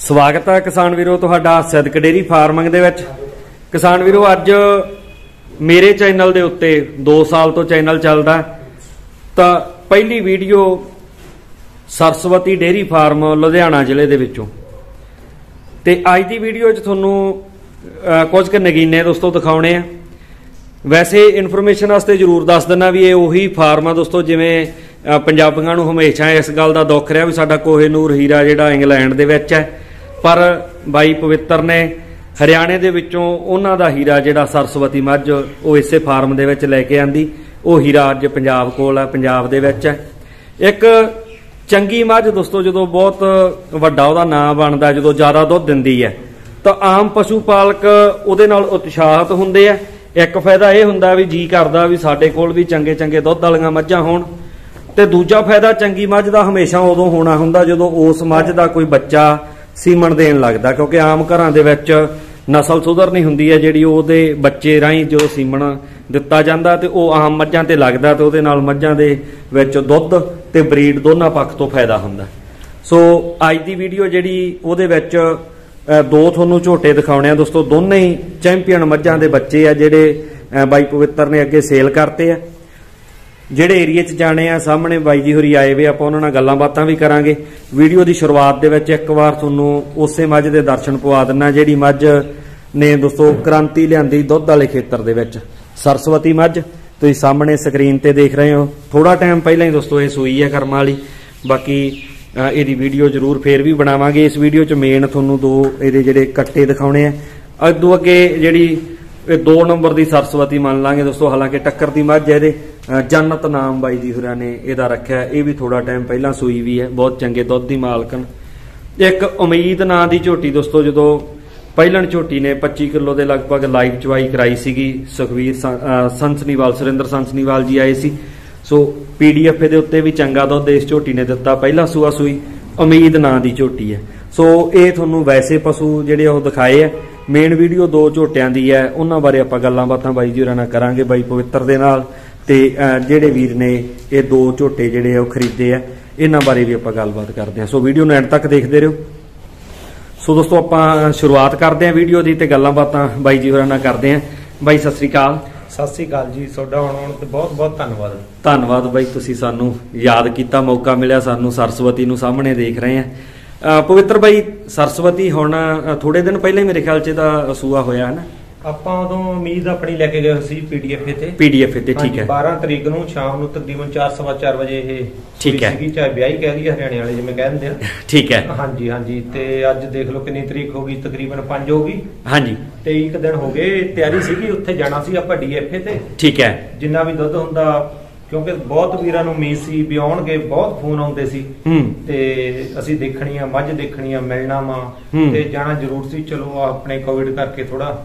स्वागत है किसान वीरो तुहाडा सिद्दक डेयरी फार्मिंग दे विच। किसान वीरो अज मेरे चैनल दे उत्ते 2 साल तो चैनल चलदा तां पहली video Saraswati dairy farm Ludhiana जिले दे विचों ते अज दी वीडियो च तुहानूं कुछ क नगीने दोस्तों दिखाउणे आ। वैसे इन्फॉर्मेशन वास्ते जरूर दस दिना भी ये उही फार्म आ दोस्तों जिवें पंजाबियों नूं हमेशा इस गल दा दुख रहा भी साडा कोहिनूर हीरा जिहड़ा इंग्लैंड दे विच है, पर बाई पवित्र ने हरियाणे दे विचों उन्हां दा हीरा जिहड़ा सरस्वती मझ वो इसे फार्म दे विच लैके आंदी। वो हीरा अज पंजाब कोल है, पंजाब दे विच है। एक चंगी मझ दोस्तों जो बहुत वड्डा उहदा नाम बनदा, जो ज़्यादा दुध दिंदी है तो आम पशु पालक उहदे नाल उत्साहित हुंदे आ। एक फायदा यह हुंदा भी जी करदा भी साडे कोल भी चंगे चंगे दुध वालियां मझां होण, ते दूजा फायदा चंगी मझ दा हमेशा उदों होना हुंदा जदों उस मझ दा कोई बच्चा सीमन देण लगदा, क्योंकि आम घरां दे विच नस्ल सुधरनी हुंदी है जिहड़ी उहदे बच्चे राहीं जो सीमन दिता जांदा ते ओह आम मझां ते लगदा ते उहदे नाल मझां दे विच दुध ते ब्रीड दोनों पक्ष तो फायदा हुंदा। सो अज दी वीडियो जिहड़ी उहदे विच दो तुहानूं झोटे दिखाउणे आ दोस्तों। दोनों ही चैंपीयन मझां दे बच्चे आ जिहड़े बाई पवित्र ने अगे सेल करते आ। ਜਿਹੜੇ ਏਰੀਏ 'ਚ ਜਾਣੇ ਆ ਸਾਹਮਣੇ ਬਾਈ ਜੀ ਹੋਰੀ ਆਏ ਵੇ, ਆਪਾਂ ਉਹਨਾਂ ਨਾਲ ਗੱਲਾਂ ਬਾਤਾਂ ਵੀ ਕਰਾਂਗੇ। ਵੀਡੀਓ ਦੀ ਸ਼ੁਰੂਆਤ ਦੇ ਵਿੱਚ ਇੱਕ ਵਾਰ ਤੁਹਾਨੂੰ ਉਸੇ ਮੱਝ ਦੇ ਦਰਸ਼ਨ ਪਵਾ ਦਿੰਨਾ ਜਿਹੜੀ ਮੱਝ ਨੇ ਦੋਸਤੋ ਕ੍ਰਾਂਤੀ ਲਿਆਂਦੀ ਦੁੱਧ ਵਾਲੇ ਖੇਤਰ ਦੇ ਵਿੱਚ। ਸਰਸਵਤੀ ਮੱਝ ਤੁਸੀਂ ਸਾਹਮਣੇ ਸਕਰੀਨ ਤੇ ਦੇਖ ਰਹੇ ਹੋ। ਥੋੜਾ ਟਾਈਮ ਪਹਿਲਾਂ ਹੀ ਦੋਸਤੋ ਇਹ ਸੂਈ ਹੈ ਕਰਮਾਂ ਵਾਲੀ। ਬਾਕੀ ਇਹਦੀ ਵੀਡੀਓ ਜ਼ਰੂਰ ਫੇਰ ਵੀ ਬਣਾਵਾਂਗੇ। ਇਸ ਵੀਡੀਓ 'ਚ ਮੇਨ ਤੁਹਾਨੂੰ ਦੋ ਇਹਦੇ ਜਿਹੜੇ ਕੱਟੇ ਦਿਖਾਉਣੇ ਆ। ਅੱਗੋਂ ਅੱਗੇ ਜਿਹੜੀ 2 नंबर की सरस्वती मान लांगे दोस्तों, हालांकि टक्कर की मझ है। जन्नत नाम बाई जी होरां ने इहदा रखा है, ये भी थोड़ा टाइम पहला सूई भी है, बहुत चंगे दुध की मालकन। एक उम्मीद नां की झोटी दोस्तों जो पहलन झोटी ने 25 किलो के लगभग लाइव चवाई कराई सी। सुखवीर संसनीवाल सुरिंदर संसनीवाल जी आए सी। सो PDF के उत्ते भी चंगा दुध इस झोटी ने दिता, पहला सूआ सूई उम्मीद नां की झोटी है। सो ये तुहानूं वैसे पशु जिहड़े ओह दिखाए है। मेन वीडियो 2 झोटियां दी है, उन्हां बारे आपां गल्लां बातां बाई जी होरां नाल करांगे बाई पवित्र दे नाल। ते जिहड़े वीर ने ये 2 झोटे जिहड़े ओह खरीदे आ इन्हां बारे भी आपां गलबात करदे हां। सो वीडियो नूं एंड तक देखदे रहियो। सो दोस्तों आपां शुरुआत करदे हां वीडियो दी ते गल्लां बातां बाई जी होरां नाल करदे हां। बाई सत श्री अकाल। सत श्री अकाल जी, तुहाडा आउण ते बहुत बहुत धन्नवाद। धन्नवाद बाई, तुसीं सानूं याद कीता, मौका मिलिया सानूं सरस्वती नूं सामणे देख रहे हैं। पवित्र भाई सरस्वती हुण थोड़े दिन पहले ही मेरे ख्याल च इहदा सूआ होया है ना। ਆਪਾਂ ਉਦੋਂ ਉਮੀਦ ਆਪਣੀ ਲੈ ਕੇ ਗਏ ਸੀ PDF ਤੇ ਠੀਕ ਹੈ। 12 ਤਰੀਕ ਨੂੰ ਸ਼ਾਮ ਨੂੰ ਤਕਰੀਬਨ 4:15 ਵਜੇ ਇਹ ਠੀਕ ਹੈ ਸੀਗੀ, ਚਾਹੇ ਵਿਆਹੀ ਕਹਿ ਲਈਏ ਹਰਿਆਣੇ ਵਾਲੇ ਜਿਵੇਂ ਕਹਿ ਦਿੰਦੇ ਆ। ਠੀਕ ਹੈ ਹਾਂਜੀ ਹਾਂਜੀ। ਤੇ ਅੱਜ ਦੇਖ ਲਓ ਕਿੰਨੀ ਤਰੀਕ ਹੋ ਗਈ, ਤਕਰੀਬਨ 5 ਹੋ ਗਈ। ਹਾਂਜੀ 23 ਦਿਨ ਹੋ ਗਏ। ਤਿਆਰੀ ਸੀਗੀ ਉੱਥੇ ਜਾਣਾ ਸੀ ਆਪਾਂ DFA ਤੇ। ਠੀਕ ਹੈ। ਜਿੰਨਾ ਵੀ ਦੁੱਧ ਹੁੰਦਾ, ਕਿਉਂਕਿ ਬਹੁਤ ਵੀਰਾਂ ਨੂੰ ਉਮੀਦ ਸੀ ਵੀ ਆਉਣਗੇ, ਬਹੁਤ ਫੋਨ ਆਉਂਦੇ ਸੀ ਤੇ ਅਸੀਂ ਦੇਖਣੀ ਆ ਮੱਝ, ਦੇਖਣੀ ਆ, ਮਿਲਣਾ ਵਾ ਤੇ ਜਾਣਾ ਜ਼ਰੂਰ ਸੀ। ਚਲੋ ਆਪਣੇ ਕੋਵਿਡ ਕਰਕੇ ਥੋੜਾ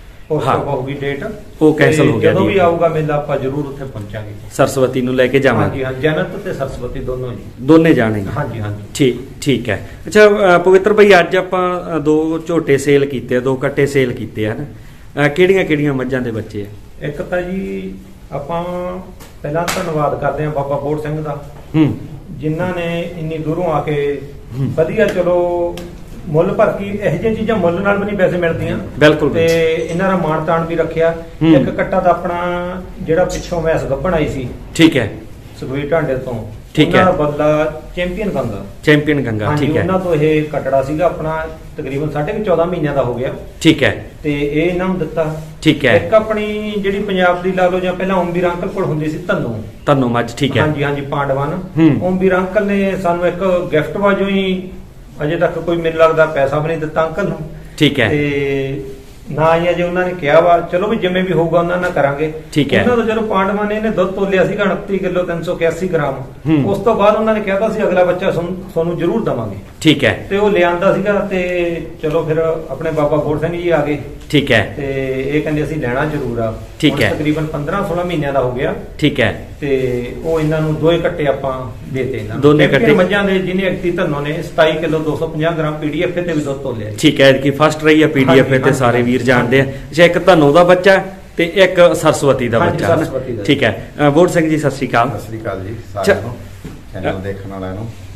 ਹੋਗੀ ਡੇਟ, ਉਹ ਕੈਂਸਲ ਹੋ ਗਿਆ। ਜਦੋਂ ਵੀ ਆਊਗਾ ਮੇਲਾ ਆਪਾਂ ਜ਼ਰੂਰ ਉੱਥੇ ਪਹੁੰਚਾਂਗੇ, ਸਰਸਵਤੀ ਨੂੰ ਲੈ ਕੇ ਜਾਵਾਂਗੇ। ਹਾਂਜੀ, ਜਨਤ ਤੇ ਸਰਸਵਤੀ ਦੋਨੇ ਜਾਣੇ। ਹਾਂਜੀ ਹਾਂਜੀ ਠੀਕ ਹੈ। ਅੱਛਾ ਪਵਿੱਤਰ ਭਾਈ, ਅੱਜ ਆਪਾਂ 2 ਝੋਟੇ ਸੇਲ ਕੀਤੇ, 2 ਕੱਟੇ ਸੇਲ ਕੀਤੇ ਹਨ। ਕਿਹੜੀਆਂ ਕਿਹੜੀਆਂ ਮੱਝਾਂ ਦੇ ਬੱਚੇ ਆ? ਇੱਕ ਤਾਂ ਜੀ ਆਪਾਂ ਪਹਿਲਾਂ ਧੰਨਵਾਦ ਕਰਦੇ ਹਾਂ ਬਾਬਾ ਬੋੜ ਸਿੰਘ ਦਾ, ਜਿਨ੍ਹਾਂ ਨੇ ਇੰਨੀ ਦੂਰੋਂ ਆ ਕੇ ਵਧੀਆ ਚਲੋ ਮੁੱਲ ਭਰ ਕੇ ਇਹੋ ਜਿਹੀਆਂ ਚੀਜ਼ਾਂ ਮੁੱਲ ਨਾਲ ਵੀ ਨਹੀਂ ਪੈਸੇ ਮਿਲਦੀਆਂ। ਬਿਲਕੁਲ। ਤੇ ਇਹਨਾਂ ਦਾ ਮਾਣ ਤਾਣ ਵੀ ਰੱਖਿਆ। ਇੱਕ ਕੱਟਾ ਦਾ ਆਪਣਾ ਜਿਹੜਾ ਪਿੱਛੋਂ ਮੈਸ ਗੱਭਣ ਆਈ ਸੀ, ਠੀਕ ਹੈ, ਸੁਖਵੀਰ ਢਾਂਡੇ ਤੋਂ, ਠੀਕ ਹੈ, ਬਦਲਾ ਚੈਂਪੀਅਨ ਗੰਗਾ ਠੀਕ ਹੈ, ਉਹਨਾਂ ਤੋਂ ਇਹ ਕੱਟੜਾ ਸੀਗਾ ਆਪਣਾ ਤਕਰੀਬਨ 14.5 ਮਹੀਨਿਆਂ ਦਾ ਹੋ ਗਿਆ। ਠੀਕ ਹੈ। ਤੇ ਇਹ ਇਹਨਾਂ ਨੂੰ ਦਿੱਤਾ। ਠੀਕ ਹੈ। ਇੱਕ ਆਪਣੀ ਜਿਹੜੀ ਪੰਜਾਬ ਦੀ ਲਾ ਲਓ ਜਾਂ ਪਹਿਲਾਂ ਓਮਵੀਰ ਅੰਕਲ ਕੋਲ ਹੁੰਦੀ ਸੀ ਧੰਨੂ ਮੱਝ, ਠੀਕ ਹੈ, ਹਾਂਜੀ ਹਾਂਜੀ, ਪਾਂਡਵਾਨ। ਓਮਵੀਰ ਅੰਕਲ ਨੇ ਸਾਨੂੰ ਇੱਕ ਗਿਫਟ ਵਜੋਂ ਹੀ ਅਜੇ ਤੱਕ ਕੋਈ ਮੈਨੂੰ ਲੱਗਦਾ ਪੈਸਾ ਵੀ ਨਹੀਂ ਦਿੱਤਾ ਅੰਕਲ ਨੂੰ। ਠੀਕ ਹੈ। ਤੇ ਨਾ ਹੀ ਅਜੇ ਉਹਨਾਂ ਨੇ ਕਿਹਾ ਵਾ, ਚਲੋ ਵੀ ਜਿਵੇਂ ਵੀ ਹੋਊਗਾ ਉਹਨਾਂ ਨਾਲ ਕਰਾਂਗੇ। ਠੀਕ ਹੈ। ਉਹਨਾਂ ਤੋਂ ਚਲੋ ਪਾਂਡਵਾਂ ਨੇ ਇਹਨੇ ਦੁੱਧ ਤੋਲਿਆ ਸੀਗਾ 29 ਕਿਲੋ 381 ਗ੍ਰਾਮ। ਉਸ ਤੋਂ ਬਾਅਦ ਉਹਨਾਂ ਨੇ ਕਿਹਾ ਸੀ ਅਗਲਾ ਬੱਚਾ ਤੁਹਾਨੂੰ ਜ਼ਰੂਰ ਦਵਾਂਗੇ। ਠੀਕ ਹੈ। ਤੇ ਉਹ ਲਿਆਂਦਾ ਸੀਗਾ ਤੇ ਚਲੋ ਫਿਰ ਆਪਣੇ ਬਾਬਾ ਬੋੜ ਸਿੰਘ ਜੀ ਆ ਗਏ। ਠੀਕ ਹੈ। ਤੇ ਇਹ ਕਹਿੰਦੇ ਅਸੀਂ ਲੈਣਾ ਜ਼ਰੂਰ ਆ। ਠੀਕ ਹੈ। ਤਕਰੀਬਨ 15-16 ਮਹੀਨਿਆਂ ਦਾ ਹੋ ਗਿਆ। ਠੀਕ ਹੈ। ਤੇ ਉਹ ਇਹਨਾਂ ਨੂੰ 2 ਕੱਟੇ ਆਪਾਂ ਦੇਤੇ। ਇਹਨਾਂ ਨੂੰ ਦੋਨੇ ਕੱਟੇ ਮੱਝਾਂ ਦੇ, ਜਿਹਨੇ ਅਕਤੀ ਧੰਨੋ ਨੇ 27 ਕਿਲੋ 250 ਗ੍ਰਾਮ PDF ਤੇ ਵੀ ਦੁੱਧ ਤੋਲਿਆ। ਠੀਕ ਹੈ, ਕਿ ਫਸਟ ਰਹੀ ਹੈ PDF ਤੇ, ਸਾਰੇ ਵੀਰ ਜਾਣਦੇ ਆ। ਅੱਛਾ, ਇੱਕ ਧੰਨੋ ਦਾ ਬੱਚਾ ਤੇ ਇੱਕ ਸਰਸਵਤੀ ਦਾ ਬੱਚਾ। ਠੀਕ ਹੈ। ਬੋੜ ਸਿੰਘ ਜੀ ਸਤਿ ਸ਼੍ਰੀ ਅਕਾਲ। ਸਤਿ ਸ਼੍ਰੀ ਅਕਾਲ ਜੀ ਸਾਰਿਆਂ ਨੂੰ, ਚੈਨਲ ਦੇਖਣ ਵਾਲਿਆਂ ਨੂੰ।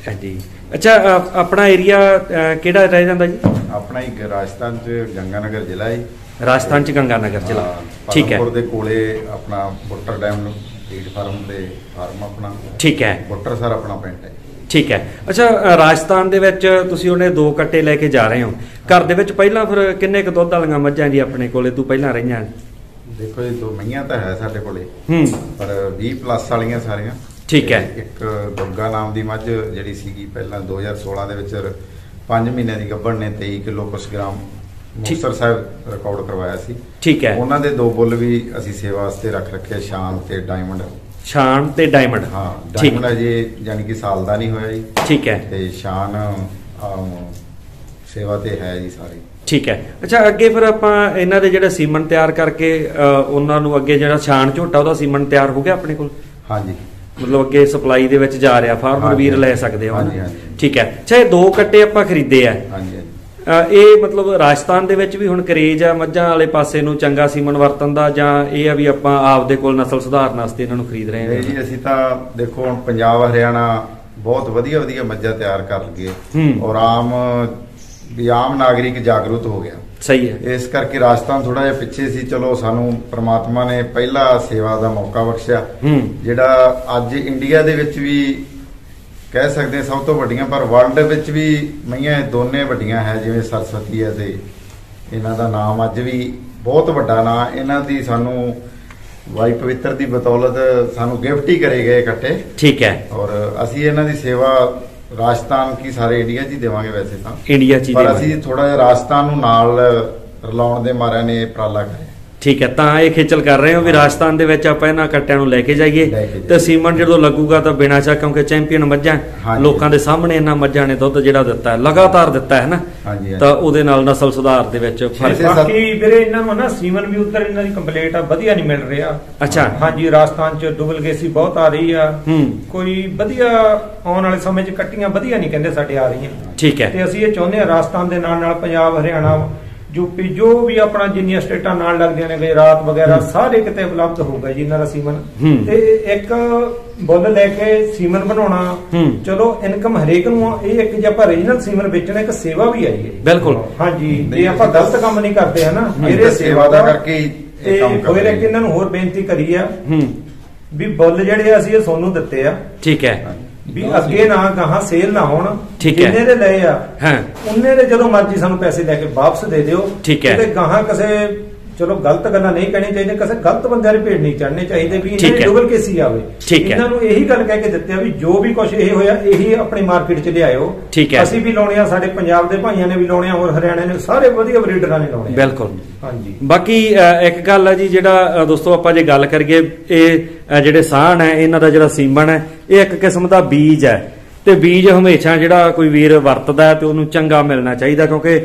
जी। अच्छा अपना एरिया किहड़ा रह जांदा जी? अपना एक राजस्थान च गंगानगर जिला है। राजस्थान च गंगानगर जिला, ठीक है। दे कोले अपना बुट्टर डैम फीड फार्म दे फार्म अपना, ठीक है। बुट्टर सर अपना पिंड है, ठीक है। अच्छा राजस्थान दे विच तुसीं हुणे 2 कट्टे लैके जा रहे हो, घर दे विच पहिलां फिर किन्ने क दुੱਧ वालीਆਂ मੱਝਾਂ जी अपने कोले तू पहिलां रहियां? देखो जी 2 ਮਈਆਂ ਤਾਂ ਹੈ ਸਾਡੇ ਕੋਲੇ, पर 20+ ਵਾਲੀਆਂ ਸਾਰੀਆਂ, ठीक है। ਇੱਕ ਦੁੱਗਾ ਨਾਮ ਦੀ ਮੱਝ ਜਿਹੜੀ ਸੀਗੀ ਪਹਿਲਾਂ 2016 ਦੇ ਵਿੱਚ 5 ਮਹੀਨਿਆਂ ਦੀ ਗੱਭਣ ਨੇ 23 ਕਿਲੋ ਕੁਛ ਗ੍ਰਾਮ ਮੁਕਤਸਰ ਸਾਹਿਬ ਰਿਕਾਰਡ ਕਰਵਾਇਆ ਸੀ, ਠੀਕ ਹੈ। ਉਹਨਾਂ ਦੇ 2 ਬੁੱਲ ਵੀ ਅਸੀਂ ਸੇਵਾ ਵਾਸਤੇ ਰੱਖ ਰੱਖੇ, ਸ਼ਾਨ ਤੇ ਡਾਇਮੰਡ। ਸ਼ਾਨ ਤੇ ਡਾਇਮੰਡ, ਹਾਂ ਡਾਇਮੰਡ ਅਜੇ ਯਾਨੀ ਕਿ ਸਾਲ ਦਾ ਨਹੀਂ ਹੋਇਆ ਜੀ, ਠੀਕ ਹੈ। ਤੇ ਸ਼ਾਨ ਸੇਵਾ ਤੇ ਹੈ ਜੀ ਸਾਰੇ, ਠੀਕ ਹੈ। ਅੱਛਾ ਅੱਗੇ ਫਿਰ ਆਪਾਂ ਇਹਨਾਂ ਦੇ ਜਿਹੜਾ ਸੀਮਨ ਤਿਆਰ ਕਰਕੇ ਉਹਨਾਂ ਨੂੰ ਅੱਗੇ ਜਿਹੜਾ ਛਾਣ ਝੋਟਾ ਉਹਦਾ ਸੀਮਨ ਤਿਆਰ ਹੋ ਗਿਆ ਆਪਣੇ ਕੋਲ? ਹਾਂਜੀ, ਮਤਲਬ ਅੱਗੇ ਸਪਲਾਈ ਦੇ ਵਿੱਚ ਜਾ ਰਿਹਾ, ਫਾਰਮਰ ਵੀਰ ਲੈ ਸਕਦੇ ਹੋ? ਹਾਂਜੀ ਹਾਂਜੀ, ਠੀਕ ਹੈ। ਅੱਛਾ ਇਹ 2 ਕੱਟੇ ਆਪਾਂ ਖਰੀਦੇ ਆ, ਹਾਂਜੀ ਇਹ ਮਤਲਬ ਰਾਜਸਥਾਨ ਦੇ ਵਿੱਚ ਵੀ ਹੁਣ ਕਰੇਜ ਆ ਮੱਝਾਂ ਵਾਲੇ ਪਾਸੇ ਨੂੰ ਚੰਗਾ ਸੀਮਨ ਵਰਤਣ ਦਾ, ਜਾਂ ਇਹ ਆ ਵੀ ਆਪਾਂ ਆਪਦੇ ਕੋਲ ਨਸਲ ਸੁਧਾਰਨ ਵਾਸਤੇ ਇਹਨਾਂ ਨੂੰ ਖਰੀਦ ਰਹੇ ਹਾਂ? ਜੀ ਅਸੀਂ ਤਾਂ ਦੇਖੋ ਹੁਣ ਪੰਜਾਬ ਹਰਿਆਣਾ ਬਹੁਤ ਵਧੀਆ ਵਧੀਆ ਮੱਝਾਂ ਤਿਆਰ ਕਰ ਲਈਏ, ਔਰ ਆਮ ਨਾਗਰਿਕ ਜਾਗਰੂਕ ਹੋ ਗਿਆ, ਸਹੀ ਹੈ। ਇਸ ਕਰਕੇ ਰਾਜਸਥਾਨ ਥੋੜਾ ਜਿਹਾ ਪਿੱਛੇ ਸੀ, ਚਲੋ ਸਾਨੂੰ ਪ੍ਰਮਾਤਮਾ ਨੇ ਪਹਿਲਾ ਸੇਵਾ ਦਾ ਮੌਕਾ ਬਖਸ਼ਿਆ, ਜਿਹੜਾ ਅੱਜ ਇੰਡੀਆ ਦੇ ਵਿੱਚ ਵੀ ਕਹਿ ਸਕਦੇ ਸਭ ਤੋਂ ਵੱਡੀਆਂ, ਪਰ ਵਰਲਡ ਵਿੱਚ ਵੀ ਮਈਆਂ ਦੋਨੇ ਵੱਡੀਆਂ ਹੈ, ਜਿਵੇਂ ਸਰਸਵਤੀ ਹੈ ਤੇ ਇਹਨਾਂ ਦਾ ਨਾਮ ਅੱਜ ਵੀ ਬਹੁਤ ਵੱਡਾ ਨਾਂ, ਇਹਨਾਂ ਦੀ ਸਾਨੂੰ ਵਾਈ ਪਵਿੱਤਰ ਦੀ ਬਤੌਲਤ ਸਾਨੂੰ ਗਿਫਟ ਹੀ ਕਰੇ ਗਏ ਇਕੱਠੇ, ਠੀਕ ਹੈ। ਔਰ ਅਸੀਂ ਇਹਨਾਂ ਦੀ ਸੇਵਾ ਰਾਜਸਥਾਨ ਕੀ ਸਾਰੇ ਇੰਡੀਆ 'ਚ ਹੀ ਦੇਵਾਂਗੇ, ਵੈਸੇ ਤਾਂ ਇੰਡੀਆ 'ਚ ਹੀ, ਪਰ ਅਸੀਂ ਥੋੜਾ ਜਿਹਾ ਰਾਜਸਥਾਨ ਨੂੰ ਨਾਲ ਰਲਾਉਣ ਦੇ ਮਾਰਿਆਂ ਨੇ ਉਪਰਾਲਾ ਕਰਿਆ, ਠੀਕ ਹੈ। ਤਾਂ ਇਹ ਖੇਚਲ ਕਰ ਰਹੇ ਹੋ ਵੀ ਰਾਜਸਥਾਨ ਦੇ ਵਿੱਚ ਆਪਾਂ ਇਹਨਾਂ ਕੱਟਿਆਂ ਨੂੰ ਲੈ ਕੇ ਜਾਈਏ, ਤੇ ਸੀਮਨ ਜਦੋਂ ਲੱਗੂਗਾ ਤਾਂ ਬਿਨਾਂ ਸ਼ੱਕ, ਕਿਉਂਕਿ ਚੈਂਪੀਅਨ ਮੱਝਾਂ ਲੋਕਾਂ ਦੇ ਸਾਹਮਣੇ ਇਹਨਾਂ ਮੱਝਾਂ ਨੇ ਦੁੱਧ ਜਿਹੜਾ ਦਿੱਤਾ ਹੈ, ਲਗਾਤਾਰ ਦਿੱਤਾ ਹੈ ਨਾ, ਤਾਂ ਉਹਦੇ ਨਾਲ ਨਸਲ ਸੁਧਾਰ ਦੇ ਵਿੱਚ ਫਰਕ। ਬਾਕੀ ਵੀਰੇ ਇਹਨਾਂ ਨੂੰ ਨਾ ਸੀਮਨ ਵੀ ਉੱਧਰ ਇਹਨਾਂ ਦੀ ਕੰਪਲੀਟ ਆ, ਵਧੀਆ ਨਹੀਂ ਮਿਲ ਰਿਹਾ। ਅੱਛਾ, ਹਾਂਜੀ ਰਾਜਸਥਾਨ 'ਚ ਡੁਪਲੀਕੇਸੀ ਬਹੁਤ ਆ ਰਹੀ ਆ, ਕੋਈ ਵਧੀਆ ਆਉਣ ਵਾਲੇ ਸਮੇਂ 'ਚ ਕੱਟੀਆਂ ਵਧੀਆ ਨਹੀਂ ਕਹਿੰਦੇ ਸਾਡੇ ਆ ਰਹੀਆਂ, ਠੀਕ ਹੈ। ਤੇ ਅਸੀਂ ਇਹ ਚਾਹੁੰਦੇ ਹਾਂ ਰਾਜਸਥਾਨ ਦੇ ਨਾਲ ਨਾਲ ਪੰਜਾਬ ਹਰਿਆਣਾ यूपी जो भी अपना जिन्नियां स्टेटां नाल लगदियां ने, गुजरात वगैरह सारे किते उपलब्ध होगा जी इन्हां दा सीमन। ते एक बुल लैके सीमन बनाउणा, चलो इनकम हरेक नूं ये एक जे आपां रीजनल सीमन बेचना एक सेवा भी आई है, बिल्कुल। हाँ जी, ये आपां गलत काम नहीं करते है ना, मेरे सेवा दा करके फिर एक इन्हां नूं होर बेनती करी आ भी बुल जिहड़े असि सोनू दित्ते आ, ठीक है, भी अगे ना गਾਹਾਂ सेल ना होण, जिन्ने दे लए आ उन्ने दे जदों मर्जी सानू पैसे लेके वापस दे दिओ, ठीक है। ते गਾਹਾਂ ਕਿਸੇ चलो गलत गल्लां नहीं कहनी चाहिए, किसी गलत बंदे ने भेड़ नहीं चढ़ने चाहिए भी इन्हें डबल केसी आवे, इन्हां नूं यही गल कह के दित्ते आ भी जो भी कुछ ये होया यही अपनी मार्केट च लियाओ, ठीक है। ਅਸੀਂ भी ਲਾਉਣੇ ਆ, ਸਾਡੇ ਪੰਜਾਬ ਦੇ ਭਾਈਆਂ ਨੇ ਵੀ ਲਾਉਣੇ ਆ, ਹੋਰ ਹਰਿਆਣੇ ਨੇ ਸਾਰੇ ਵਧੀਆ ਬਰੀਡਰਾਂ ਨੇ ਲਾਉਣੇ, ਬਿਲਕੁਲ। ਹਾਂਜੀ, ਬਾਕੀ ਇੱਕ ਗੱਲ ਹੈ ਜੀ, ਜਿਹੜਾ ਦੋਸਤੋ ਆਪਾਂ ਜੇ ਗੱਲ ਕਰੀਏ ਇਹ ਜਿਹੜੇ ਸਾਹਣ ਹੈ ਇਹਨਾਂ ਦਾ ਜਿਹੜਾ ਸੀਮਨ ਹੈ, ਇਹ ਇੱਕ ਕਿਸਮ ਦਾ ਬੀਜ ਹੈ, ਤੇ ਬੀਜ ਹਮੇਸ਼ਾ ਜਿਹੜਾ ਕੋਈ ਵੀਰ ਵਰਤਦਾ ਤੇ ਉਹਨੂੰ ਚੰਗਾ ਮਿਲਣਾ ਚਾਹੀਦਾ, ਕਿਉਂਕਿ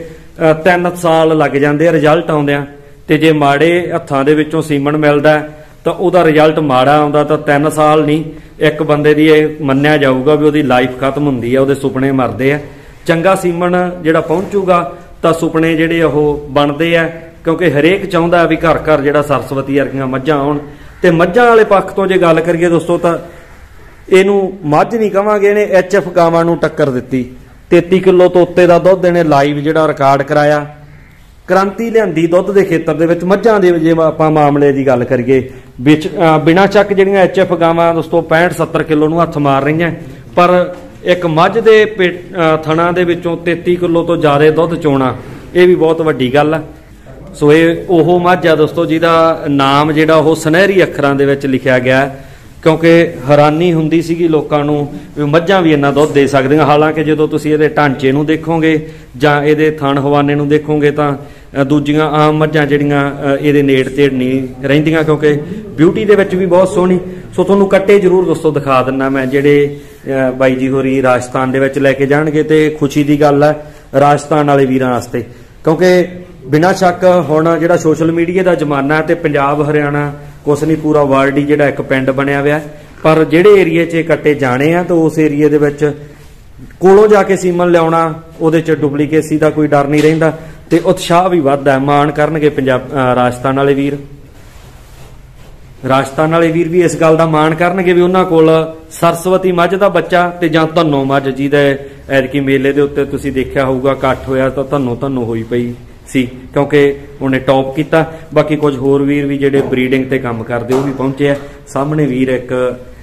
3 ਸਾਲ ਲੱਗ ਜਾਂਦੇ ਆ ਰਿਜ਼ਲਟ ਆਉਂਦਿਆਂ, ਤੇ ਜੇ ਮਾੜੇ ਹੱਥਾਂ ਦੇ ਵਿੱਚੋਂ ਸੀਮਨ ਮਿਲਦਾ ਤਾਂ ਉਹਦਾ ਰਿਜ਼ਲਟ ਮਾੜਾ ਆਉਂਦਾ ਤਾਂ 3 ਸਾਲ ਨਹੀਂ, ਇੱਕ ਬੰਦੇ ਦੀ ਇਹ ਮੰਨਿਆ ਜਾਊਗਾ ਵੀ ਉਹਦੀ ਲਾਈਫ ਖਤਮ ਹੁੰਦੀ ਆ, ਉਹਦੇ ਸੁਪਨੇ ਮਰਦੇ ਆ। ਚੰਗਾ ਸੀਮਨ ਜਿਹੜਾ ਪਹੁੰਚੂਗਾ ਤਾਂ ਸੁਪਨੇ ਜਿਹੜੇ ਉਹ ਬਣਦੇ ਆ, ਕਿਉਂਕਿ ਹਰੇਕ ਚਾਹੁੰਦਾ ਵੀ ਘਰ ਘਰ ਜਿਹੜਾ ਸਰਸਵਤੀ ਵਰਗੀਆਂ ਮੱਝਾਂ ਆਉਣ। ਤੇ ਮੱਝਾਂ ਵਾਲੇ ਪੱਖ ਤੋਂ ਜੇ ਗੱਲ ਕਰੀਏ ਦੋਸਤੋ, ਤਾਂ ਇਹਨੂੰ ਮੱਝ ਨਹੀਂ ਕਵਾਂਗੇ, ਇਹਨੇ HF ਗਾਵਾਂ ਨੂੰ ਟੱਕਰ ਦਿੱਤੀ। 33 ਕਿਲੋ ਤੋਂ ਉੱਤੇ ਦਾ ਦੁੱਧ ਇਹਨੇ ਲਾਈਵ ਜਿਹੜਾ ਰਿਕਾਰਡ ਕਰਾਇਆ, क्रांति लियांदी दुध के खेतर दे विच मझां दे जे आपां मामले की गल करिए, बिना शक जिहड़ियां HF गावां दोस्तों 65-70 किलो नूं हत्थ मार रही हैं, पर एक मझ दे थणा दे विचों 33 किलो तो ज़्यादा दुध चोना ये भी बहुत वड्डी गल है। सो ये ओह मझ आ दोस्तों जिहदा नाम जिहड़ा ओह सुनहरी अखरां दे विच लिखिया गया, क्योंकि हैरानी हुंदी सीगी लोकां नूं भी मझां भी इन्ना दुध दे सकदियां। हालांकि जदों तुसीं इहदे ढांचे नूं देखोगे जां इहदे थण हवाने नूं देखोगे तां दूजियां आम मझां जिहड़ियां इहदे नेड़ तेड़ नहीं रहिंदियां, क्योंकि ब्यूटी दे विच भी बहुत सोहनी। सो तुहानूं कट्टे जरूर दोस्तों दिखा दिंदा मैं, जिहड़े बाई जी होरी राजस्थान दे विच लैके जाणगे, ते खुशी दी गल है राजस्थान वाले वीरां वास्ते, क्योंकि बिना शक हुण जिहड़ा सोशल मीडिया दा जमाना है, ते पंजाब हरियाणा कुछ नहीं पूरा वर्ल्ड ही जिहड़ा एक पिंड बनिया हुआ है, पर जिहड़े एरिए च कट्टे जाने आ तो उस एरिए दे विच कोलों जाके सीमन लियाउणा, उहदे च डुप्लीकेसी दा कोई डर नहीं रहिंदा, ते उत्साह भी वधदा है। मान करनगे पंजाब राजस्थान वाले वीर। ਰਾਜਸਥਾਨ ਵਾਲੇ ਵੀਰ ਵੀ ਇਸ ਗੱਲ ਦਾ ਮਾਣ ਕਰਨਗੇ ਵੀ ਉਹਨਾਂ ਕੋਲ ਸਰਸਵਤੀ ਮੱਝ ਦਾ ਬੱਚਾ ਤੇ ਜਾਂ ਧੰਨੋ ਮੱਝ, ਜਿਹਦੇ ਐਤਕੀ ਮੇਲੇ ਦੇ ਉੱਤੇ ਤੁਸੀਂ ਦੇਖਿਆ ਹੋਊਗਾ ਇਕੱਠ ਹੋਇਆ ਤਾਂ ਧੰਨੋ ਹੋਈ ਪਈ ਸੀ, ਕਿਉਂਕਿ ਉਹਨੇ ਟੌਪ ਕੀਤਾ। ਬਾਕੀ ਕੁਝ ਹੋਰ ਵੀਰ ਵੀ ਜਿਹੜੇ ਬਰੀਡਿੰਗ ਤੇ ਕੰਮ ਕਰਦੇ ਉਹ ਵੀ ਪਹੁੰਚੇ ਆ। ਸਾਹਮਣੇ ਵੀਰ ਇੱਕ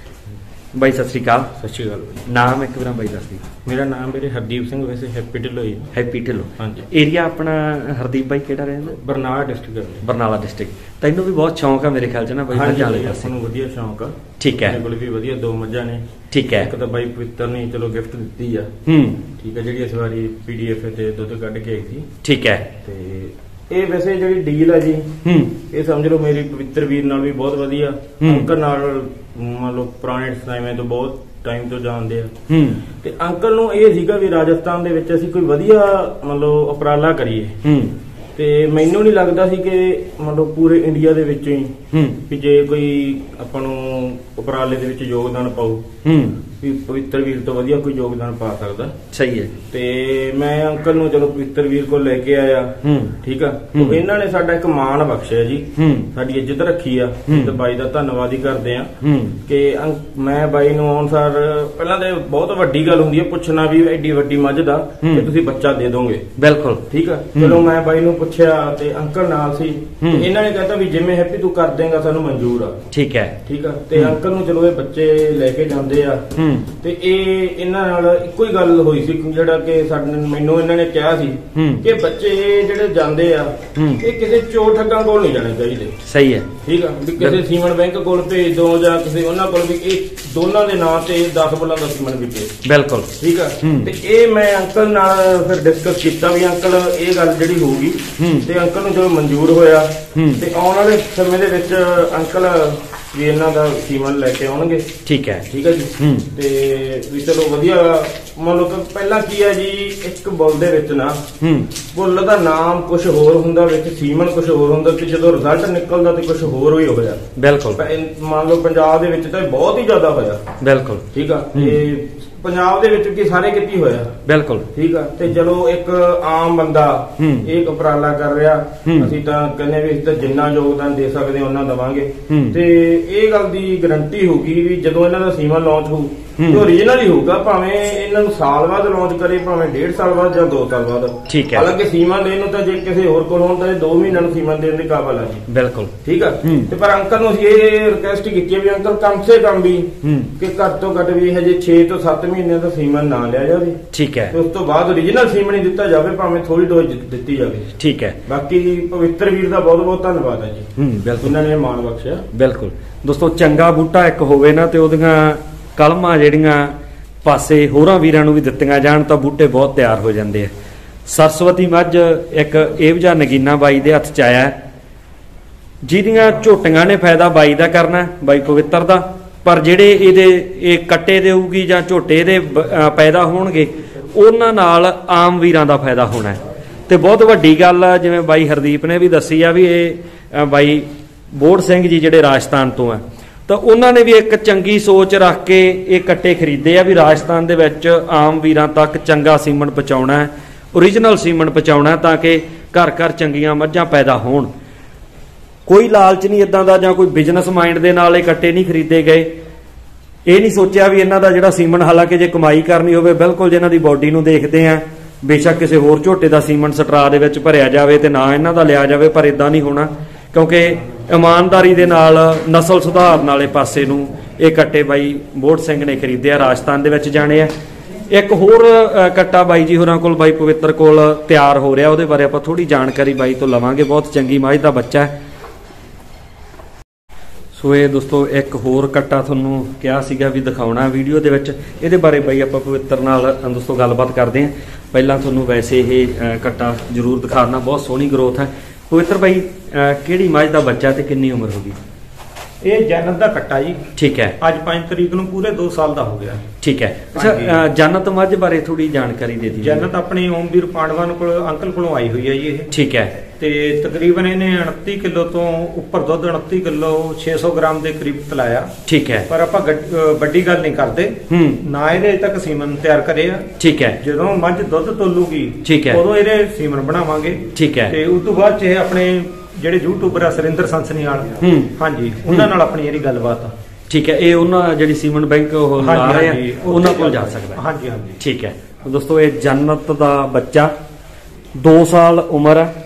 ਬਾਈ, ਸਤਿ ਸ਼੍ਰੀ ਅਕਾਲ। ਸਤਿ ਸ਼੍ਰੀ ਅਕਾਲ। ਨਾਮ ਇੱਕ ਵਾਰ ਬਾਈ ਦੱਸ ਦੀ। ਮੇਰਾ ਨਾਮ ਵੀਰੇ ਹਰਦੀਪ ਸਿੰਘ, ਵੈਸੇ ਹੈਪੀ ਢਿੱਲੋਂ ਹੀ। ਹੈਪੀ ਢਿੱਲੋਂ, ਹਾਂਜੀ। ਏਰੀਆ ਆਪਣਾ ਹਰਦੀਪ ਬਾਈ ਕਿਹੜਾ ਰਹਿੰਦਾ? ਬਰਨਾਲਾ ਡਿਸਟ੍ਰਿਕਟ। ਬਰਨਾਲਾ ਡਿਸਟ੍ਰਿਕਟ। ਤੈਨੂੰ ਵੀ ਬਹੁਤ ਸ਼ੌਂਕ ਆ ਮੇਰੇ ਖਿਆਲ ਚ ਨਾ ਬਾਈ? ਸਾਨੂੰ ਵਧੀਆ ਸ਼ੌਂਕ ਆ। ਠੀਕ ਹੈ। ਮੇਰੇ ਕੋਲ ਵੀ ਵਧੀਆ 2 ਮੱਝਾਂ ਨੇ। ਠੀਕ ਹੈ। ਇੱਕ ਤਾਂ ਬਾਈ ਪਵਿੱਤਰ ਨੇ ਚਲੋ ਗਿਫਟ ਦਿੱਤੀ ਆ। ਠੀਕ ਹੈ, ਜਿਹੜੀ ਇਸ ਵਾਰੀ PDF ਤੇ ਦੁੱਧ ਕੱਢ ਕੇ ਆਈ ਸੀ। ਠੀਕ ਹੈ। ਤੇ ਇਹ ਵੈਸੇ ਜਿਹੜੀ ਡੀਲ ਆ ਜੀ, ਇਹ ਸਮਝ ਲਓ ਮੇਰੀ ਪਵਿੱਤਰ ਵੀਰ ਨਾਲ ਵੀ ਬਹੁਤ ਵਧੀਆ, ਅੰਕਲ ਨਾਲ ਮੰਨ ਲਓ ਪੁਰਾਣੇ ਸਮੇਂ ਤੋਂ ਬਹੁਤ ਟਾਈਮ ਤੋਂ ਜਾਣਦੇ ਆ। ਤੇ ਅੰਕਲ ਨੂੰ ਇਹ ਸੀਗਾ ਵੀ ਰਾਜਸਥਾਨ ਦੇ ਵਿੱਚ ਅਸੀਂ ਕੋਈ ਵਧੀਆ ਮੰਨ ਲਓ ਉਪਰਾਲਾ ਕਰੀਏ। ਤੇ ਮੈਨੂੰ ਨਹੀਂ ਲੱਗਦਾ ਸੀ ਕਿ ਮੰਨ ਲਓ ਪੂਰੇ ਇੰਡੀਆ ਦੇ ਵਿੱਚ ਹੀ ਵੀ ਜੇ ਕੋਈ ਆਪਾਂ ਨੂੰ ਉਪਰਾਲੇ ਦੇ ਵਿੱਚ ਯੋਗਦਾਨ ਪਾਊ ਵੀ ਪਵਿੱਤਰ ਵੀਰ ਤੋਂ ਵਧੀਆ ਕੋਈ ਯੋਗਦਾਨ ਪਾ ਸਕਦਾ। ਸਹੀ ਹੈ। ਤੇ ਮੈਂ ਅੰਕਲ ਨੂੰ ਚਲੋ ਪਵਿੱਤਰ ਵੀਰ ਕੋਲ ਲੈ ਕੇ ਆਇਆ। ਠੀਕ ਆ। ਇਹਨਾਂ ਨੇ ਸਾਡਾ ਇੱਕ ਮਾਣ ਬਖਸ਼ਿਆ ਜੀ, ਸਾਡੀ ਇੱਜ਼ਤ ਰੱਖੀ ਆ। ਤੇ ਬਾਈ ਦਾ ਧੰਨਵਾਦ ਹੀ ਕਰਦੇ ਆ ਕਿ ਮੈਂ ਬਾਈ ਨੂੰ ਆਉਣ ਸਾਰ ਪਹਿਲਾਂ ਤੇ ਬਹੁਤ ਵੱਡੀ ਗੱਲ ਹੁੰਦੀ ਹੈ ਪੁੱਛਣਾ ਵੀ ਐਡੀ ਵੱਡੀ ਮੱਝ ਦਾ ਕਿ ਤੁਸੀਂ ਬੱਚਾ ਦੇ ਦੋਗੇ। ਬਿਲਕੁਲ। ਠੀਕ ਆ। ਚਲੋ ਮੈਂ ਬਾਈ ਨੂੰ ਪੁੱਛਿਆ ਤੇ ਅੰਕਲ ਨਾਲ ਸੀ। ਇਹਨਾਂ ਨੇ ਕਹਿੰਦਾ ਵੀ ਜਿਵੇਂ ਹੈਪੀ ਤੂੰ ਕਰ ਦੇਂਗਾ ਸਾਨੂੰ ਮਨਜ਼ੂਰ ਆ। ਠੀਕ ਹੈ। ਠੀਕ ਆ। ਤੇ ਅੰਕਲ ਨੂੰ ਚਲੋ ਇਹ ਬੱਚੇ ਲੈ ਕੇ ਜਾਂਦੇ ਆ। ਤੇ ਇਹ ਇਹਨਾਂ ਨਾਲ ਇੱਕੋ ਹੀ ਗੱਲ ਹੋਈ ਸੀ, ਜਿਹੜਾ ਕਿ ਮੈਨੂੰ ਇਹਨਾਂ ਨੇ ਕਿਹਾ ਸੀ ਕਿ ਬੱਚੇ ਜਿਹੜੇ ਜਾਂਦੇ ਆ ਇਹ ਕਿਸੇ ਚੋਰ ਠੱਗਾਂ ਕੋਲ ਨਹੀਂ ਜਾਣੇ ਚਾਹੀਦੇ। ਸਹੀ ਹੈ। ਠੀਕ ਆ। ਵੀ ਕਿਸੇ ਸੀਮਨ ਬੈਂਕ ਕੋਲ ਭੇਜ ਦੋ ਜਾਂ ਕਿਸੇ ਉਹਨਾਂ ਕੋਲ ਵੀ, ਇਹ ਦੋਨਾਂ ਦੇ ਨਾਂ ਤੇ 10 ਬੁੱਲਾਂ ਦਾ ਸੀਮਨ ਵਿਕੇ। ਬਿਲਕੁਲ। ਠੀਕ ਆ। ਤੇ ਇਹ ਮੈਂ ਅੰਕਲ ਨਾਲ ਫਿਰ ਡਿਸਕਸ ਕੀਤਾ ਵੀ ਅੰਕਲ ਇਹ ਗੱਲ ਜਿਹੜੀ ਹੋਊਗੀ, ਤੇ ਅੰਕਲ ਨੂੰ ਜਦੋਂ ਮਨਜ਼ੂਰ ਹੋਇਆ ਤੇ ਆਉਣ ਵਾਲੇ ਸਮੇਂ ਦੇ ਵਿੱਚ ਅੰਕਲ ਵੀ ਇਹਨਾਂ ਦਾ ਸੀਮਨ ਲੈ ਕੇ ਆਉਣਗੇ। ਠੀਕ ਹੈ। ਠੀਕ ਹੈ ਜੀ। ਤੇ ਵੀ ਚਲੋ ਵਧੀਆ ਮੰਨ ਲਓ ਪਹਿਲਾਂ ਕੀ ਹੈ ਜੀ, ਇੱਕ ਬੁੱਲ ਦੇ ਵਿੱਚ ਨਾ ਬੁੱਲ ਦਾ ਨਾਮ ਕੁਝ ਹੋਰ ਹੁੰਦਾ, ਵਿੱਚ ਸੀਮਨ ਕੁਝ ਹੋਰ ਹੁੰਦਾ, ਤੇ ਜਦੋਂ ਰਿਜ਼ਲਟ ਨਿਕਲਦਾ ਤੇ ਕੁਝ ਹੋਰ ਹੀ ਹੋਇਆ। ਬਿਲਕੁਲ। ਮੰਨ ਲਓ ਪੰਜਾਬ ਦੇ ਵਿੱਚ ਤਾਂ ਬਹੁਤ ਹੀ ਜ਼ਿਆਦਾ ਹੋਇਆ। ਬਿਲਕੁਲ। ਠੀਕ ਆ। ਤੇ ਪੰਜਾਬ ਦੇ ਵਿੱਚ ਕੀ ਸਾਰੇ ਕਿਤੇ ਹੋਇਆ। ਬਿਲਕੁਲ। ਠੀਕ ਆ। ਤੇ ਚਲੋ ਇੱਕ ਆਮ ਬੰਦਾ ਇਹ ਉਪਰਾਲਾ ਕਰ ਰਿਹਾ, ਅਸੀਂ ਤਾਂ ਕਹਿੰਦੇ ਵੀ ਅਸੀਂ ਤਾਂ ਜਿੰਨਾ ਯੋਗਦਾਨ ਦੇ ਸਕਦੇ ਉਹਨਾਂ ਦੇਵਾਂਗੇ। ਤੇ ਇਹ ਗੱਲ ਦੀ ਗਰੰਟੀ ਹੋਊਗੀ ਵੀ ਜਦੋਂ ਇਹਨਾਂ ਦਾ ਸੀਮਨ ਲਾਂਚ ਹੋਊ ਤੇ ਓਰੀਜਨਲ ਹੀ ਹੋਊਗਾ, ਭਾਵੇਂ ਇਹਨਾਂ ਨੂੰ ਸਾਲ ਬਾਅਦ ਲਾਂਚ ਕਰੇ, ਭਾਵੇਂ 1.5 ਸਾਲ ਬਾਅਦ ਜਾਂ 2 ਸਾਲ ਬਾਅਦ। ਠੀਕ ਹੈ। ਹਾਲਾਂਕਿ ਸੀਮਨ ਦੇਣ ਨੂੰ ਤਾਂ ਜੇ ਕਿਸੇ ਹੋਰ ਕੋਲ ਹੋਣ ਤਾਂ 2 ਮਹੀਨਿਆਂ ਨੂੰ ਸੀਮਨ ਦੇਣ ਦੇ ਕਾਬਲ ਆ ਜੀ। ਬਿਲਕੁਲ। ਠੀਕ ਆ। ਤੇ ਪਰ ਅੰਕਲ ਨੂੰ ਅਸੀਂ ਇਹ ਰਿਕੁਐਸਟ ਕੀਤੀ ਵੀ ਅੰਕਲ ਕਮ ਸੇ ਕਮ ਵੀ ਕਿ ਘੱਟ ਤੋਂ ਘੱਟ ਵੀ ਹਜੇ 6 ਤੋਂ 7 ਮਹੀਨਿਆਂ ਦਾ ਸੀਮਨ ਨਾ ਲਿਆ ਜਾਵੇ। ਠੀਕ ਹੈ। ਤੇ ਉਸ ਤੋਂ ਬਾਅਦ ਓਰੀਜਨਲ ਸੀਮਨ ਹੀ ਦਿੱਤਾ ਜਾਵੇ, ਭਾਵੇਂ ਥੋੜੀ ਡੋਜ਼ ਦਿੱਤੀ ਜਾਵੇ। ਠੀਕ ਹੈ। ਬਾਕੀ ਪਵਿੱਤਰ ਵੀਰ ਦਾ ਬਹੁਤ ਬਹੁਤ ਧੰਨਵਾਦ ਹੈ ਜੀ। ਬਿਲਕੁਲ। ਇਹਨਾਂ ਨੇ ਮਾਣ ਬਖਸ਼ਿਆ। ਬਿਲਕੁਲ। ਦੋਸਤੋ ਚੰਗਾ ਬੂਟਾ ਇੱਕ ਹੋਵੇ ਨਾ ਤੇ ਉਹਦੀਆਂ ਕਲਮਾਂ ਜਿਹੜੀਆਂ ਪਾਸੇ ਹੋਰਾਂ ਵੀਰਾਂ ਨੂੰ ਵੀ ਦਿੱਤੀਆਂ ਜਾਣ ਤਾਂ ਬੂਟੇ ਬਹੁਤ ਤਿਆਰ ਹੋ ਜਾਂਦੇ ਆ। ਸਰਸਵਤੀ ਮੱਝ ਇੱਕ ਇਹੋ ਜਿਹਾ ਨਗੀਨਾ ਬਾਈ ਦੇ ਹੱਥ ਚ ਆਇਆ ਜਿਹਦੀਆਂ ਝੋਟੀਆਂ ਨੇ ਫਾਇਦਾ ਬਾਈ ਦਾ ਕਰਨਾ, ਬਾਈ ਪਵਿੱਤਰ ਦਾ, ਪਰ ਜਿਹੜੇ ਇਹ ਕੱਟੇ ਦੇਊਗੀ ਜਾਂ ਝੋਟੇ ਦੇ ਪੈਦਾ ਹੋਣਗੇ ਉਹਨਾਂ ਨਾਲ ਆਮ ਵੀਰਾਂ ਦਾ ਫਾਇਦਾ ਹੋਣਾ। ਤੇ ਬਹੁਤ ਵੱਡੀ ਗੱਲ ਆ, ਜਿਵੇਂ ਬਾਈ ਹਰਦੀਪ ਨੇ ਵੀ ਦੱਸੀ ਆ ਵੀ ਇਹ ਬਾਈ ਬੋੜ ਸਿੰਘ ਜੀ ਜਿਹੜੇ ਰਾਜਸਥਾਨ ਤੋਂ ਆ, ਤਾਂ ਉਹਨਾਂ ਨੇ ਵੀ ਇੱਕ ਚੰਗੀ ਸੋਚ ਰੱਖ ਕੇ ਇਹ ਕੱਟੇ ਖਰੀਦੇ ਆ ਵੀ ਰਾਜਸਥਾਨ ਦੇ ਵਿੱਚ ਆਮ ਵੀਰਾਂ ਤੱਕ ਚੰਗਾ ਸੀਮਨ ਪਹੁੰਚਾਉਣਾ, ਓਰੀਜਨਲ ਸੀਮਨ ਪਹੁੰਚਾਉਣਾ, ਤਾਂ ਕਿ ਘਰ ਘਰ ਚੰਗੀਆਂ ਮੱਝਾਂ ਪੈਦਾ ਹੋਣ। ਕੋਈ ਲਾਲਚ ਨਹੀਂ ਇਦਾਂ ਦਾ ਜਾਂ ਕੋਈ ਬਿਜ਼ਨਸ ਮਾਈਂਡ ਦੇ ਨਾਲ ਇਹ ਕੱਟੇ ਨਹੀਂ ਖਰੀਦੇ ਗਏ। ਇਹ ਨਹੀਂ ਸੋਚਿਆ ਵੀ ਇਹਨਾਂ ਦਾ ਜਿਹੜਾ ਸੀਮਨ, ਹਾਲਾਂਕਿ ਜੇ ਕਮਾਈ ਕਰਨੀ ਹੋਵੇ ਬਿਲਕੁਲ ਜਿਹਨਾਂ ਦੀ ਬੋਡੀ ਨੂੰ ਦੇਖਦੇ ਆ, ਬੇਸ਼ੱਕ ਕਿਸੇ ਹੋਰ ਝੋਟੇ ਦਾ ਸੀਮਨ ਸਟਰਾ ਦੇ ਵਿੱਚ ਭਰਿਆ ਜਾਵੇ ਤੇ ਨਾ ਇਹਨਾਂ ਦਾ ਲਿਆ ਜਾਵੇ, ਪਰ ਇਦਾਂ ਨਹੀਂ ਹੋਣਾ, ਕਿਉਂਕਿ ਇਮਾਨਦਾਰੀ ਦੇ ਨਾਲ ਨਸਲ ਸੁਧਾਰਨ ਵਾਲੇ ਪਾਸੇ ਨੂੰ ਇਹ ਕੱਟੇ ਬਾਈ ਬੋੜ ਸਿੰਘ ਨੇ ਖਰੀਦਿਆ, ਰਾਜਸਥਾਨ ਦੇ ਵਿੱਚ ਜਾਣੇ ਆ। ਇੱਕ ਹੋਰ ਕੱਟਾ ਬਾਈ ਜੀ ਹੋਰਾਂ ਕੋਲ, ਬਾਈ ਪਵਿੱਤਰ ਕੋਲ ਤਿਆਰ ਹੋ ਰਿਹਾ, ਉਹਦੇ ਬਾਰੇ ਆਪਾਂ ਥੋੜੀ ਜਾਣਕਾਰੀ ਬਾਈ ਤੋਂ ਲਵਾਂਗੇ। ਬਹੁਤ ਚੰਗੀ ਮੱਝ ਦਾ ਬੱਚਾ ਹੈ। ਸੋ ਇਹ ਦੋਸਤੋ ਇੱਕ ਹੋਰ ਕੱਟਾ ਤੁਹਾਨੂੰ ਕਿਹਾ ਸੀਗਾ ਵੀ ਦਿਖਾਉਣਾ ਵੀਡੀਓ ਦੇ ਵਿੱਚ, ਇਹਦੇ ਬਾਰੇ ਬਾਈ ਆਪਾਂ ਪਵਿੱਤਰ ਨਾਲ ਦੋਸਤੋ ਗੱਲਬਾਤ ਕਰਦੇ ਹਾਂ। ਪਹਿਲਾਂ ਤੁਹਾਨੂੰ ਵੈਸੇ ਇਹ ਕੱਟਾ ਜ਼ਰੂਰ ਦਿਖਾਉਣਾ, ਬਹੁਤ ਸੋਹਣੀ ਗਰੋਥ ਹੈ। ਪਵਿੱਤਰ ਬਾਈ ਕਿਹੜੀ ਮੱਝ ਦਾ ਬੱਚਾ ਤੇ ਕਿੰਨੀ ਉਮਰ ਹੋ ਗਈ? ਇਹ ਜਨਤ ਦਾ ਕੱਟਾ ਜੀ। ਠੀਕ ਹੈ। ਅੱਜ 5 ਤਰੀਕ ਨੂੰ ਪੂਰੇ 2 ਸਾਲ ਦਾ ਹੋ ਗਿਆ। ਠੀਕ ਹੈ। ਅੱਛਾ, ਜਨਤ ਮੱਝ ਬਾਰੇ ਥੋੜੀ ਜਾਣਕਾਰੀ ਦੇ ਦਿਓ। ਜਨਤ ਆਪਣੀ ਓਮਵੀਰ ਪਾਂਡਵਾਨ ਕੋਲ ਅੰਕਲ ਕੋਲੋਂ ਆਈ ਹੋਈ ਹੈ ਜੀ ਇਹ। ਠੀਕ ਹੈ। ਤੇ ਤਕਰੀਬਨ ਇਹਨੇ 29 ਕਿਲੋ ਤੋਂ ਉੱਪਰ ਦੁੱਧ, 29 ਕਿਲੋ 600 ਗ੍ਰਾਮ ਦੇ ਕਰੀਬ ਤਲਾਇਆ। ਠੀਕ ਹੈ। ਪਰ ਆਪਾਂ ਵੱਡੀ ਗੱਲ ਨਹੀਂ ਕਰਦੇ, ਨਾ ਇਹਦੇ ਤੱਕ ਸੀਮਨ ਤਿਆਰ ਕਰੇ ਆ। ਠੀਕ ਹੈ। ਜਦੋਂ ਮੱਝ ਦੁੱਧ ਤੋਲੂਗੀ ਉਦੋਂ ਇਹਦੇ ਸੀਮਨ ਬਣਾਵਾਂਗੇ। ਠੀਕ ਹੈ। ਤੇ ਉਸ ਤੋਂ ਬਾਅਦ ਚ ਇਹ ਆਪਣੇ ਜਿਹੜੇ ਯੂਟਿਊਬਰ ਆ ਸੁਰਿੰਦਰ ਸੰਸਨੀਵਾਲ, ਹਾਂਜੀ ਉਹਨਾਂ ਨਾਲ ਆਪਣੀ ਜਿਹੜੀ ਗੱਲਬਾਤ ਆ। ਠੀਕ ਹੈ, ਇਹ ਉਹਨਾਂ ਜਿਹੜੀ ਸੀਮਨ ਬੈਂਕ ਉਹ ਲਾ ਰਹੇ ਆ ਉਹਨਾਂ ਕੋਲ ਜਾ ਸਕਦਾ। ਹਾਂਜੀ ਹਾਂਜੀ ਠੀਕ ਹੈ ਦੋਸਤੋ, ਇਹ ਜੰਨਤ ਦਾ ਬੱਚਾ 2 ਸਾਲ ਉਮਰ ਹੈ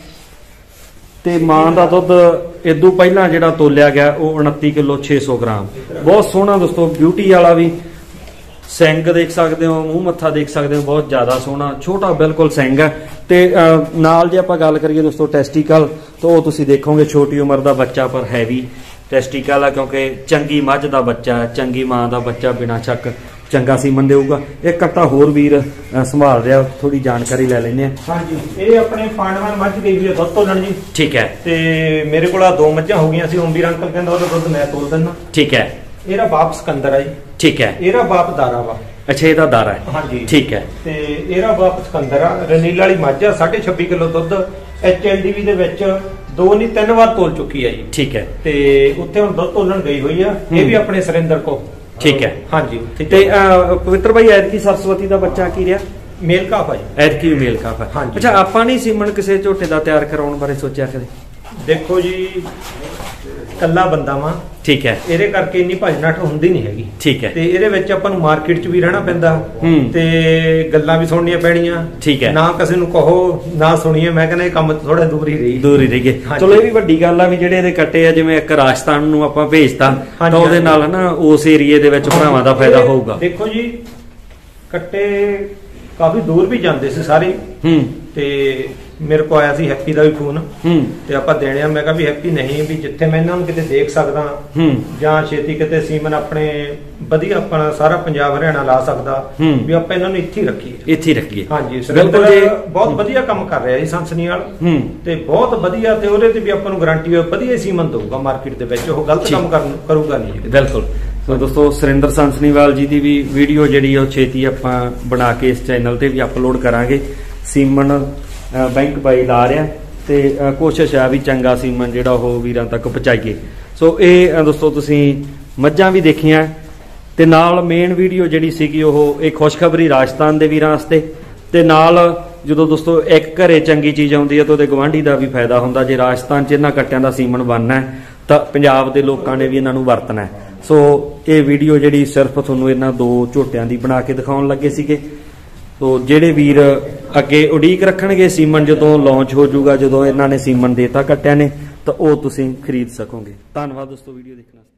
ਤੇ ਮਾਂ ਦਾ ਦੁੱਧ ਇਦੋਂ ਪਹਿਲਾਂ ਜਿਹੜਾ ਤੋਲਿਆ ਗਿਆ ਉਹ 29 ਕਿਲੋ 600 ਗ੍ਰਾਮ। ਬਹੁਤ ਸੋਹਣਾ ਦੋਸਤੋ, ਬਿਊਟੀ ਵਾਲਾ ਵੀ ਸਿੰਘ ਦੇਖ ਸਕਦੇ ਹੋ, ਮੂੰਹ ਮੱਥਾ ਦੇਖ ਸਕਦੇ ਹੋ, ਬਹੁਤ ਜ਼ਿਆਦਾ ਸੋਹਣਾ, ਛੋਟਾ ਬਿਲਕੁਲ ਸਿੰਘ ਹੈ। ਤੇ ਨਾਲ ਜੇ ਆਪਾਂ ਗੱਲ ਕਰੀਏ ਦੋਸਤੋ ਟੈਸਟੀਕਲ, ਤਾਂ ਉਹ ਤੁਸੀਂ ਦੇਖੋਗੇ ਛੋਟੀ ਉਮਰ ਦਾ ਬੱਚਾ ਪਰ ਹੈਵੀ ਟੈਸਟੀਕਲ ਆ, ਕਿਉਂਕਿ ਚੰਗੀ ਮੱਝ ਦਾ ਬੱਚਾ, ਚੰਗੀ ਮਾਂ ਦਾ ਬੱਚਾ ਬਿਨਾਂ ਸ਼ੱਕ ਚੰਗਾ ਸੀਮਨ ਦੇਊਗਾ। ਇੱਕ ਕੱਟਾ ਹੋਰ ਵੀਰ ਸੰਭਾਲ ਰਿਹਾ, ਥੋੜੀ ਜਾਣਕਾਰੀ ਲੈ ਲੈਂਦੇ ਆ। ਹਾਂਜੀ, ਇਹ ਆਪਣੇ ਪਾਂਡਵਾਂ ਮੱਝ ਗਈ ਵੀ ਦੁੱਧ ਤੋਲਣ ਜੀ। ਠੀਕ ਹੈ, ਤੇ ਮੇਰੇ ਕੋਲ 2 ਮੱਝਾਂ ਹੋ ਗਈਆਂ ਸੀ, ਓਮਵੀਰ ਅੰਕਲ ਕਹਿੰਦਾ ਉਹਦਾ ਦੁੱਧ ਮੈਂ ਤੋਲ ਦਿੰਦਾ। ਠੀਕ ਹੈ, ਇਹਦਾ ਬਾਪ ਸਿਕੰਦਰ ਆ ਜੀ। ਠੀਕ ਹੈ, ਇਹਦਾ ਬਾਪ ਦਾਰਾ ਵਾ। ਅੱਛਾ, ਇਹਦਾ ਦਾਰਾ ਹੈ। ਹਾਂਜੀ, ਠੀਕ ਹੈ। ਤੇ ਇਹਦਾ ਬਾਪ ਸਿਕੰਦਰ ਆ। ਰਨੀਲ ਵਾਲੀ ਮੱਝ ਆ, 26.5 ਕਿਲੋ ਦੁੱਧ HLDV ਦੇ ਵਿੱਚ 2 ਨਹੀਂ 3 ਵਾਰ ਤੋਲ ਚੁੱਕੀ ਆ ਜੀ। ਠੀਕ ਹੈ, ਤੇ ਉੱਥੇ ਹੁਣ ਦੁੱਧ ਤੋਲਣ ਗਈ ਹੋਈ ਆ। ਇਹ ਵੀ ਆਪਣੇ ਸੁਰਿੰਦਰ ਕੋ। ਠੀਕ ਹੈ, ਹਾਂਜੀ। ਤੇ ਪਵਿੱਤਰ ਭਾਈ, ਐਤਕੀ ਸਰਸਵਤੀ ਦਾ ਬੱਚਾ ਕੀ ਰਿਹਾ? ਮੇਲ ਕਾਫ ਆ ਜੀ। ਐਤਕੀ ਮੇਲ ਕਾਫ ਹੈ। ਅੱਛਾ, ਆਪਾਂ ਨਹੀਂ ਸੀਮਨ ਕਿਸੇ ਝੋਟੇ ਦਾ ਤਿਆਰ ਕਰਾਉਣ ਬਾਰੇ ਸੋਚਿਆ ਕਦੇ? ਦੇਖੋ ਜੀ, ਕੱਲਾ ਬੰਦਾ ਵਾ। ਠੀਕ ਹੈ, ਇਹਦੇ ਕਰਕੇ ਇੰਨੀ ਭਜਨਾਟ ਹੁੰਦੀ ਨਹੀਂ ਹੈਗੀ। ਠੀਕ ਹੈ, ਤੇ ਇਹਦੇ ਵਿੱਚ ਆਪਾਂ ਨੂੰ ਮਾਰਕੀਟ 'ਚ ਵੀ ਰਹਿਣਾ ਪੈਂਦਾ ਤੇ ਗੱਲਾਂ ਵੀ ਸੁਣਨੀਆਂ ਪੈਣੀਆਂ। ਠੀਕ ਹੈ, ਨਾ ਕਿਸੇ ਨੂੰ ਕਹੋ ਨਾ ਸੁਣੀਏ। ਮੈਂ ਕਹਿੰਦਾ ਇਹ ਕੰਮ ਥੋੜਾ ਦੂਰ ਹੀ ਰਹੀਏ। ਚਲੋ, ਇਹ ਵੀ ਵੱਡੀ ਗੱਲ ਆ ਵੀ ਜਿਹੜੇ ਇਹਦੇ ਕੱਟੇ ਆ, ਜਿਵੇਂ ਇੱਕ ਰਾਜਸਥਾਨ ਨੂੰ ਆਪਾਂ ਭੇਜਤਾ ਤਾਂ ਉਹਦੇ ਨਾਲ ਨਾ ਉਸ ਏਰੀਏ ਦੇ ਵਿੱਚ ਭਰਾਵਾਂ ਦਾ ਫਾਇਦਾ ਹੋਊਗਾ। ਦੇਖੋ ਜੀ, ਕੱਟੇ ਕਾਫੀ ਦੂਰ ਵੀ ਜਾਂਦੇ ਸੀ ਸਾਰੇ। ਤੇ ਮੇਰੇ ਕੋ ਆਇਆ ਸੀ ਹੈਪੀ ਦਾ ਵੀ ਫੋਨ, ਤੇ ਆਪਾਂ ਦੇਣਿਆ। ਮੈਂ ਕਿਹਾ ਵੀ ਹੈਪੀ ਨਹੀਂ, ਵੀ ਜਿੱਥੇ ਮੈਂ ਇਹਨਾਂ ਨੂੰ ਕਿਤੇ ਦੇਖ ਸਕਦਾ ਜਾਂ ਛੇਤੀ ਕਿਤੇ ਸੀਮਨ ਆਪਣੇ ਵਧੀਆ ਆਪਣਾ ਸਾਰਾ ਪੰਜਾਬ ਹਰਿਆਣਾ ਲਾ ਸਕਦਾ, ਵੀ ਆਪਾਂ ਇਹਨਾਂ ਨੂੰ ਇੱਥੇ ਰੱਖੀਏ। ਹਾਂਜੀ, ਬਿਲਕੁਲ ਜੀ, ਬਹੁਤ ਵਧੀਆ ਕੰਮ ਕਰ ਰਿਹਾ ਜੀ ਸੰਸਨੀਵਾਲ, ਤੇ ਬਹੁਤ ਵਧੀਆ। ਤੇ ਉਹਦੇ ਤੇ ਵੀ ਆਪਾਂ ਨੂੰ ਗਾਰੰਟੀ ਵਧੀਆ ਸੀਮਨ ਦਊਗਾ ਮਾਰਕੀਟ ਦੇ ਵਿੱਚ, ਉਹ ਗਲਤ ਕੰਮ ਕਰੂਗਾ ਨਹੀਂ। ਬਿਲਕੁਲ। ਸੋ ਦੋਸਤੋ, ਸੁਰਿੰਦਰ ਸੰਸਨੀਵਾਲ ਜੀ ਦੀ ਵੀ ਵੀਡੀਓ ਜਿਹੜੀ ਉਹ ਛੇਤੀ ਆਪਾਂ ਬਣਾ ਕੇ ਇਸ ਚੈਨਲ ਤੇ ਵੀ ਅਪਲੋਡ ਕਰਾਂਗੇ। ਸੀਮਨ ਬੈਂਕ ਬਾਈ ਲਾ ਰਿਹਾ ਤੇ ਕੋਸ਼ਿਸ਼ ਹੈ ਵੀ ਚੰਗਾ ਸੀਮਨ ਜਿਹੜਾ ਉਹ ਵੀਰਾਂ ਤੱਕ ਪਹੁੰਚਾਈਏ। ਸੋ ਇਹ ਦੋਸਤੋ ਤੁਸੀਂ ਮੱਝਾਂ ਵੀ ਦੇਖੀਆਂ, ਤੇ ਨਾਲ ਮੇਨ ਵੀਡੀਓ ਜਿਹੜੀ ਸੀਗੀ ਉਹ ਇੱਕ ਖੁਸ਼ਖਬਰੀ ਰਾਜਸਥਾਨ ਦੇ ਵੀਰਾਂ ਵਾਸਤੇ, ਤੇ ਨਾਲ ਜਦੋਂ ਦੋਸਤੋ ਇੱਕ ਘਰੇ ਚੰਗੀ ਚੀਜ਼ ਆਉਂਦੀ ਹੈ ਤਾਂ ਉਹਦੇ ਗਵਾਂਢੀ ਦਾ ਵੀ ਫਾਇਦਾ ਹੁੰਦਾ। ਜੇ ਰਾਜਸਥਾਨ 'ਚ ਇਹਨਾਂ ਕੱਟਿਆਂ ਦਾ ਸੀਮਨ ਬਣਨਾ ਹੈ ਤਾਂ ਪੰਜਾਬ ਦੇ ਲੋਕਾਂ ਨੇ ਵੀ ਇਹਨਾਂ ਨੂੰ ਵਰਤਣਾ ਹੈ। ਸੋ ਇਹ ਵੀਡੀਓ ਜਿਹੜੀ ਸਿਰਫ ਤੁਹਾਨੂੰ ਇਹਨਾਂ 2 ਝੋਟਿਆਂ ਦੀ ਬਣਾ ਕੇ ਦਿਖਾਉਣ ਲੱਗੇ ਸੀਗੇ। ਸੋ ਜਿਹੜੇ ਵੀਰ ਅੱਗੇ ਉਡੀਕ ਰੱਖਣਗੇ ਸੀਮਨ ਜਦੋਂ ਲਾਂਚ ਹੋ ਜਾਊਗਾ, ਜਦੋਂ ਇਹਨਾਂ ਨੇ ਸੀਮਨ ਦੇਤਾ ਕੱਟਿਆਂ ਨੇ, ਤਾਂ ਉਹ ਤੁਸੀਂ ਖਰੀਦ ਸਕੋਗੇ। ਧੰਨਵਾਦ ਦੋਸਤੋ ਵੀਡੀਓ ਦੇਖਣ ਵਾਸਤੇ।